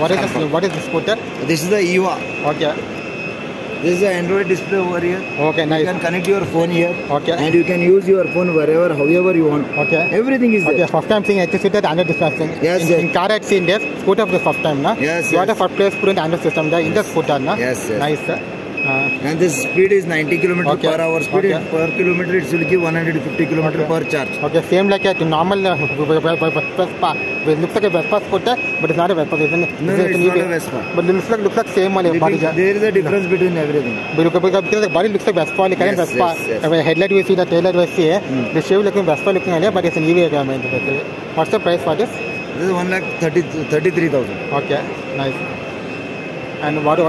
What is the scooter? This is the EVA. Okay. This is the Android display over here. Okay, nice. You can connect your phone here. Okay. And you can use your phone wherever, however you want. Okay. Everything is there. Okay, first time seeing HC scooter Android display. Yes, in car I've seen this. Scooter for the first time, na? Yes, You are the first place put in Android system there in the scooter, na? Yes, yes. Nice, sir. And this speed is 90 km per hour speed. Okay. Per kilometer it will give 150 km per charge. Okay, same like a normal Vespa. It looks like a Vespa scooter, but it's not a Vespa. No, it's not a Vespa. But it looks like same one. There is a difference between everything. Because the body looks like Vespa, like yes, Vespa. Yes. The headlight we see, the tail light we see, the shape looking Vespa looking earlier, but it's an EV element. What's the price for this? This is 1,33,000. Okay, nice. And what